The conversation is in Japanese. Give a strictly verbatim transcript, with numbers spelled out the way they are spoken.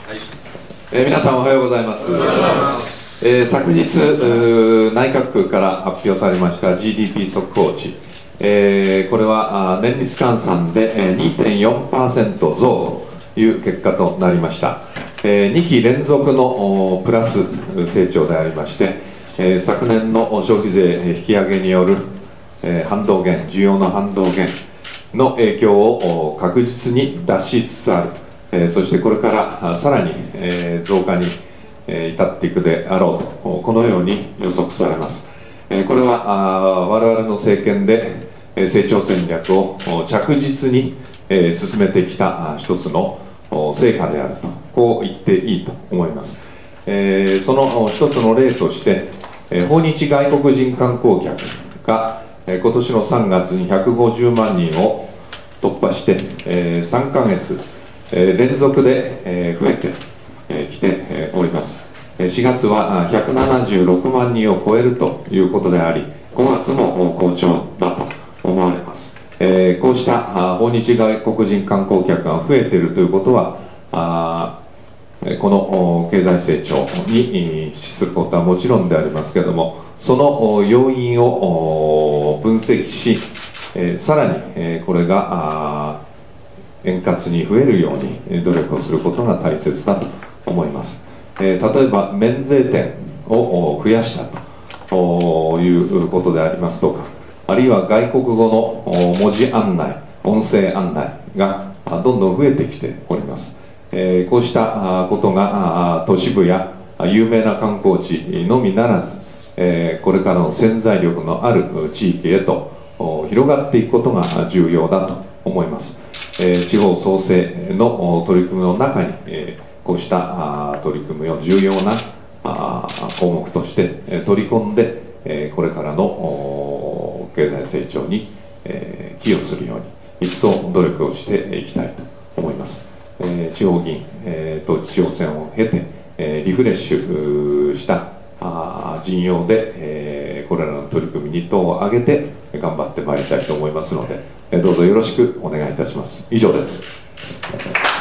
はい、えー、皆さんおはようございます。えー、昨日内閣府から発表されました ジーディーピー 速報値、えー、これは年率換算で にてんよんパーセント 増という結果となりました。えー、にき連続のプラス成長でありまして、えー、昨年の消費税引き上げによる、えー、反動減、需要の反動減の影響を確実に脱しつつある、えー、そしてこれからさらに、えー、増加に、えー、至っていくであろうと、このように予測されます。えー、これはあ我々の政権で成長戦略を着実に、えー、進めてきた一つの成果であると、こう言っていいと思います。えー、その一つの例として、えー、訪日外国人観光客が今年のさんがつにひゃくごじゅうまんにんを突破して、えー、さんかげつ、えー、連続で、えー、増えてき、えー、て、えー、おります。しがつはひゃくななじゅうろくまんにんを超えるということであり、ごがつも好調だと思われます。えー、こうした訪日外国人観光客が増えているということは、あこの経済成長に資することはもちろんでありますけれども、その要因を分析し、えー、さらに、えー、これが円滑に増えるように努力をすることが大切だと思います。えー、例えば免税店を増やしたということでありますとか、あるいは外国語の文字案内、音声案内がどんどん増えてきております。えー、こうしたことが都市部や有名な観光地のみならず、えー、これからの潜在力のある地域へと広がっていくことが重要だと思います。えー、地方創生の取り組みの中に、えー、こうした取り組みを重要な項目として取り込んで、えー、これからの経済成長に、えー、寄与するように一層努力をしていきたいと思います。えー、地方議員、えー、と地方選を経て、えー、リフレッシュしたあ陣容で、えー、これらの取り組みに党を挙げて頑張ってまいりたいと思いますので、えー、どうぞよろしくお願いいたします。以上です。